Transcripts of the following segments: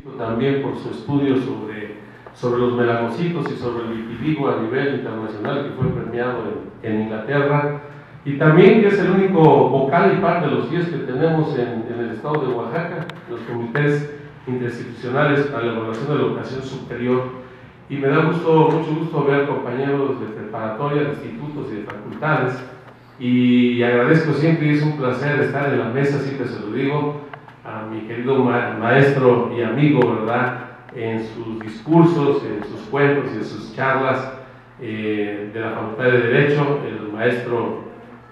también por su estudio sobre los melanocitos y sobre el vitiligo a nivel internacional, que fue premiado en Inglaterra, y también que es el único vocal y par de los 10 que tenemos en el estado de Oaxaca, los comités interinstitucionales para la evaluación de la educación superior. Y me da mucho gusto ver compañeros de preparatoria, de institutos y de facultades, y agradezco siempre, y es un placer estar en la mesa, siempre se lo digo, a mi querido maestro y amigo, ¿verdad?, en sus discursos, en sus cuentos y en sus charlas de la Facultad de Derecho, el maestro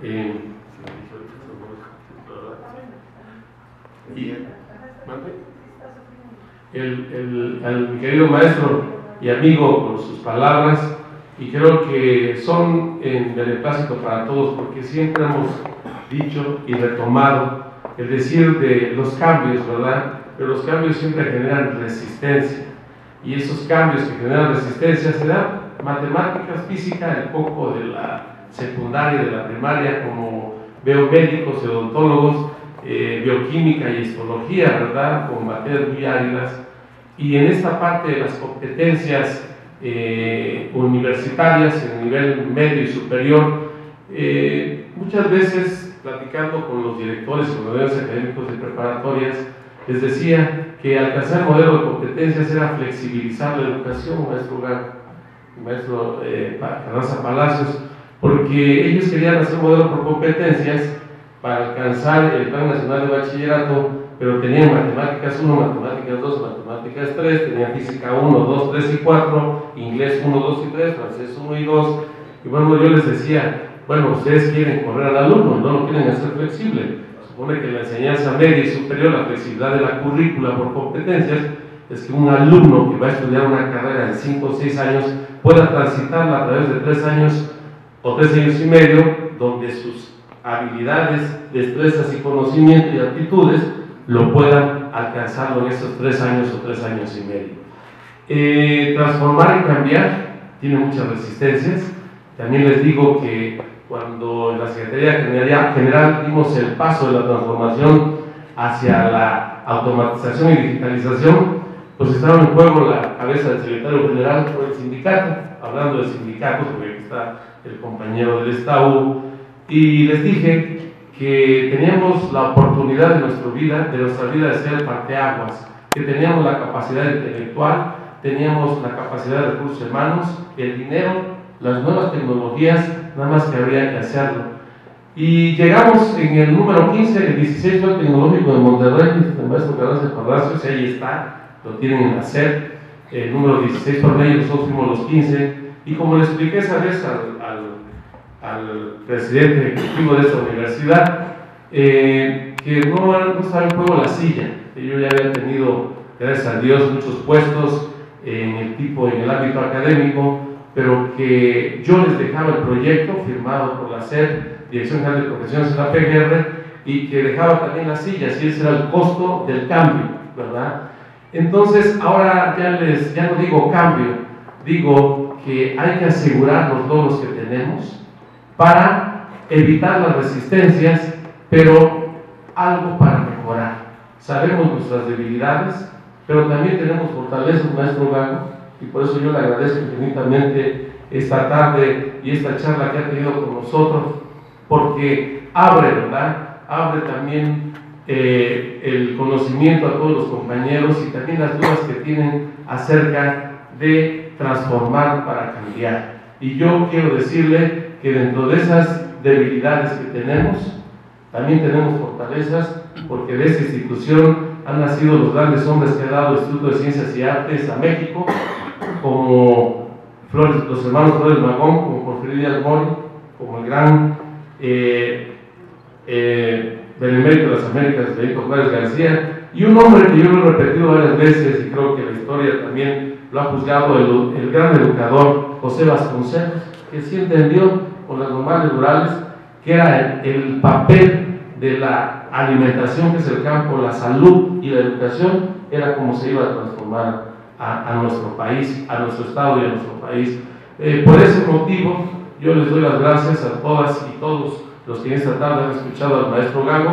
mi querido maestro y amigo por sus palabras, y creo que son en beneplácito para todos, porque siempre hemos dicho y retomado el decir de los cambios, ¿verdad? Pero los cambios siempre generan resistencia, y esos cambios que generan resistencia se dan matemáticas, física, el poco de la secundaria y de la primaria, como veo médicos, odontólogos, bioquímica y histología, ¿verdad?, con materias muy áridas. Y en esta parte de las competencias universitarias, en nivel medio y superior, muchas veces platicando con los directores y con los académicos de preparatorias, les decía que alcanzar el modelo de competencias era flexibilizar la educación, maestro Carranza Palacios, porque ellos querían hacer modelo por competencias para alcanzar el Plan Nacional de Bachillerato, pero tenían matemáticas 1, matemáticas 2, matemáticas 3, tenían física 1, 2, 3 y 4, inglés 1, 2 y 3, francés 1 y 2, y bueno, yo les decía, bueno, ustedes quieren correr al alumno, no lo quieren hacer flexible. Supone que la enseñanza media y superior, la flexibilidad de la currícula por competencias, es que un alumno que va a estudiar una carrera en 5 o 6 años pueda transitarla a través de 3 años o 3 años y medio, donde sus habilidades, destrezas y conocimientos y aptitudes lo puedan alcanzarlo en esos 3 años o 3 años y medio. Transformar y cambiar tiene muchas resistencias. También les digo que cuando en la Secretaría General dimos el paso de la transformación hacia la automatización y digitalización, pues estaba en juego la cabeza del secretario general por el sindicato, hablando de sindicatos, porque aquí está el compañero del Estado, y les dije que teníamos la oportunidad de nuestra vida de ser parteaguas, que teníamos la capacidad intelectual, teníamos la capacidad de recursos humanos, el dinero, las nuevas tecnologías, nada más que habría que hacerlo. Y llegamos en el número 15, el 16 fue el Tecnológico de Monterrey, el maestro Carranza Palacios, ahí está, lo tienen en la SED, el número 16 por ley, nosotros fuimos los 15, y como le expliqué esa vez al presidente ejecutivo de esta universidad, que no estaba en juego la silla, que yo ya había tenido, gracias a Dios, muchos puestos en el ámbito académico, pero que yo les dejaba el proyecto firmado por la SED, Dirección General de Profesiones de la PGR, y que dejaba también las sillas, y ese era el costo del cambio, ¿verdad? Entonces, ahora ya no digo cambio, digo que hay que asegurar los logros que tenemos para evitar las resistencias, pero algo para mejorar. Sabemos nuestras debilidades, pero también tenemos fortalezas, maestro Gago, y por eso yo le agradezco infinitamente esta tarde y esta charla que ha tenido con nosotros, porque abre, ¿verdad? Abre también el conocimiento a todos los compañeros y también las dudas que tienen acerca de transformar para cambiar. Y yo quiero decirle que dentro de esas debilidades que tenemos, también tenemos fortalezas, porque de esta institución han nacido los grandes hombres que ha dado el Instituto de Ciencias y Artes a México, como los hermanos Flores Magón, como Porfirio Díaz Mori, como el gran benemérito de las Américas, Benito Juárez García, y un hombre que yo lo he repetido varias veces y creo que la historia también lo ha juzgado, el gran educador José Vasconcelos, que sí entendió con las normales rurales que era el papel de la alimentación, que es el campo, la salud y la educación, era como se iba a transformar a nuestro país, a nuestro estado y a nuestro país. Por ese motivo, yo les doy las gracias a todas y todos los que en esta tarde han escuchado al maestro Gago,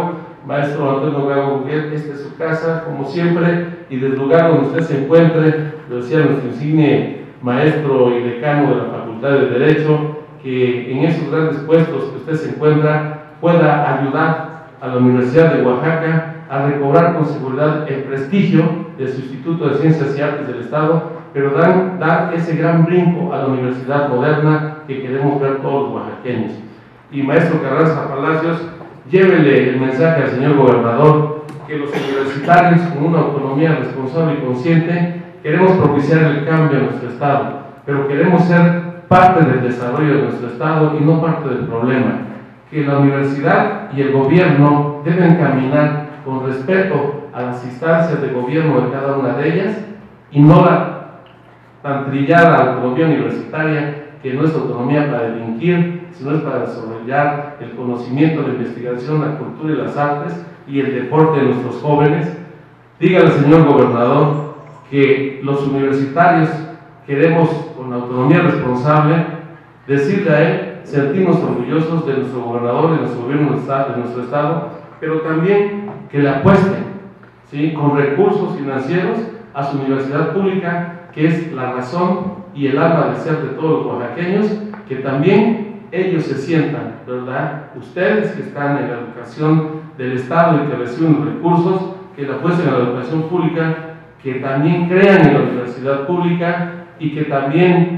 maestro Antonio Gago Burguet, esta es su casa, como siempre, y del lugar donde usted se encuentre, lo decía nuestro insigne maestro y decano de la Facultad de Derecho, que en esos grandes puestos que usted se encuentra pueda ayudar a la Universidad de Oaxaca a recobrar con seguridad el prestigio de su Instituto de Ciencias y Artes del Estado, pero dar ese gran brinco a la universidad moderna que queremos ver todos los oaxaqueños. Y maestro Carranza Palacios, llévele el mensaje al señor gobernador que los universitarios, con una autonomía responsable y consciente, queremos propiciar el cambio en nuestro estado, pero queremos ser parte del desarrollo de nuestro estado y no parte del problema. Que la universidad y el gobierno deben caminar con respeto a las instancias de gobierno de cada una de ellas y no la tan trillada autonomía universitaria, que no es autonomía para delinquir, sino es para desarrollar el conocimiento, la investigación, la cultura y las artes y el deporte de nuestros jóvenes. Dígale, señor gobernador, que los universitarios queremos, con la autonomía responsable, decirle a él, sentirnos orgullosos de nuestro gobernador, de nuestro gobierno de nuestro estado, pero también que le apuesten, ¿sí?, con recursos financieros a su universidad pública, que es la razón y el alma de ser de todos los oaxaqueños, que también ellos se sientan, ¿verdad? Ustedes que están en la educación del Estado y que reciben los recursos, que le apuesten a la educación pública, que también crean en la universidad pública y que también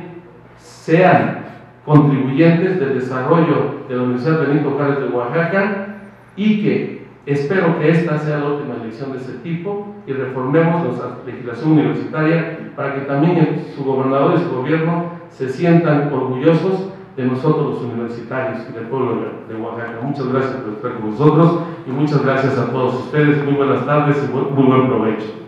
sean contribuyentes del desarrollo de la Universidad Benito Juárez de Oaxaca, y que espero que esta sea la última elección de ese tipo y reformemos nuestra legislación universitaria para que también su gobernador y su gobierno se sientan orgullosos de nosotros los universitarios y del pueblo de Oaxaca. Muchas gracias por estar con nosotros y muchas gracias a todos ustedes. Muy buenas tardes y muy buen provecho.